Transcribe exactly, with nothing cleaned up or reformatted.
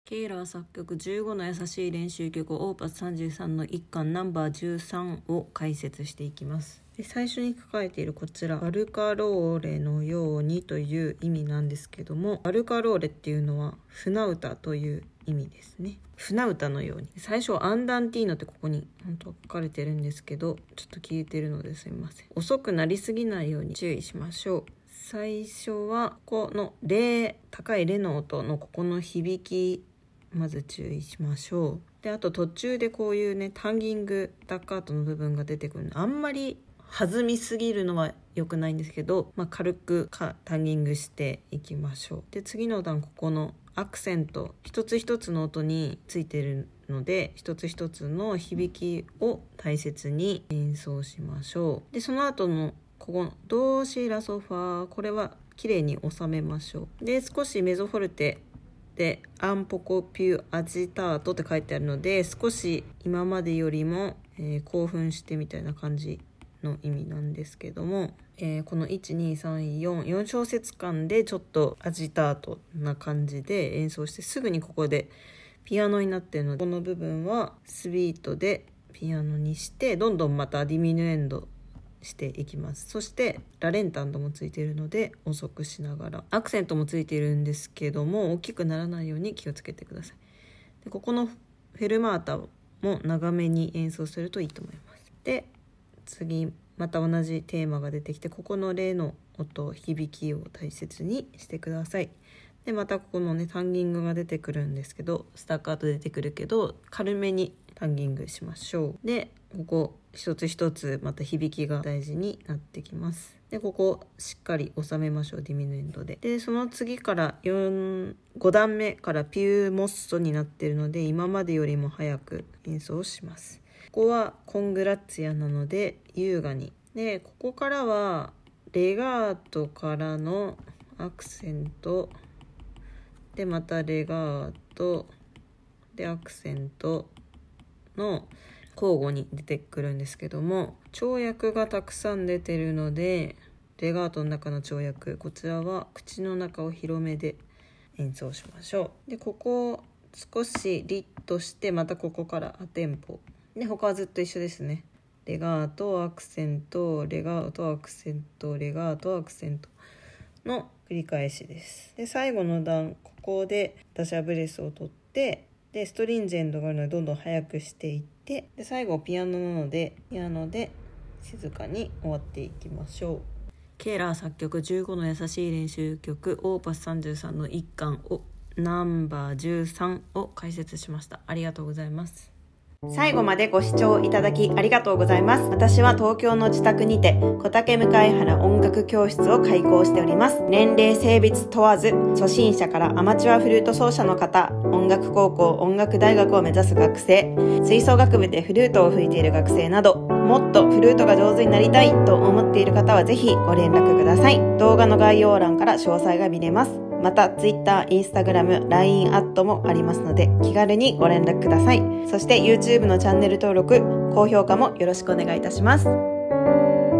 ケイラー作曲じゅうごの優しい練習曲オーパスさんじゅうさんのいっかんナンバーじゅうさんを解説していきます。で最初に書かれているこちらバルカローレのようにという意味なんですけども、バルカローレっていうのは船歌という意味ですね。船歌のように。最初アンダンティーノってここに本当は書かれてるんですけど、ちょっと消えてるのですみません。遅くなりすぎないように注意しましょう。最初はこのレ、高いレの音のここの響き、まず注意しましょう。であと途中でこういうねタンギングダッカートの部分が出てくるの、あんまり弾みすぎるのは良くないんですけど、まあ、軽くかタンギングしていきましょう。で次の段、ここのアクセント一つ一つの音についてるので、一つ一つの響きを大切に演奏しましょう。でその後のここのドシラソファー、これは綺麗に収めましょう。で少しメゾフォルテでアンポコピュアジタートって書いてあるので、少し今までよりも、えー、興奮してみたいな感じの意味なんですけども、えー、このいちにさんよん よん小節間でちょっとアジタートな感じで演奏して、すぐにここでピアノになっているので、この部分はスビートでピアノにして、どんどんまたディミヌエンドしていきます。そしてラレンタントもついているので遅くしながら、アクセントもついているんですけども大きくならないように気をつけてください。でここのフェルマータも長めに演奏するといいと思います。で次また同じテーマが出てきて、ここのレの音響きを大切にしてください。でまたここのねタンギングが出てくるんですけど、スタッカート出てくるけど軽めにタンギングしましょう。でここ一つ一つまた響きが大事になってきます。でここしっかり収めましょう、ディミヌエンドで。でその次からよん、ご段目からピューモッソになっているので、今までよりも早く演奏します。ここはコングラッツィアなので優雅に。でここからはレガートからのアクセントで、またレガートでアクセントの交互に出てくるんですけども、跳躍がたくさん出てるので、レガートの中の跳躍、こちらは口の中を広めで演奏しましょう。でここを少しリッとして、またここからアテンポで、他はずっと一緒ですね。レガートアクセントレガートアクセントレガートアクセントの繰り返しです。で最後の段、ここでダシャブレスを取って、でストリンジェントがあるのでどんどん速くしていって、で最後ピアノなのでピアノで静かに終わっていきましょう。ケイラー作曲じゅうごの優しい練習曲オーパスさんじゅうさんのいっかんをナンバーじゅうさんを解説しました。ありがとうございます。 最後までご視聴いただきありがとうございます。私は東京の自宅にて小竹向原音楽教室を開講しております。年齢性別問わず、初心者からアマチュアフルート奏者の方、音楽高校、音楽大学を目指す学生、吹奏楽部でフルートを吹いている学生など、もっとフルートが上手になりたいと思っている方はぜひご連絡ください。動画の概要欄から詳細が見れます。また Twitter、Instagram、ライン アットもありますので気軽にご連絡ください。そして YouTube のチャンネル登録、高評価もよろしくお願いいたします。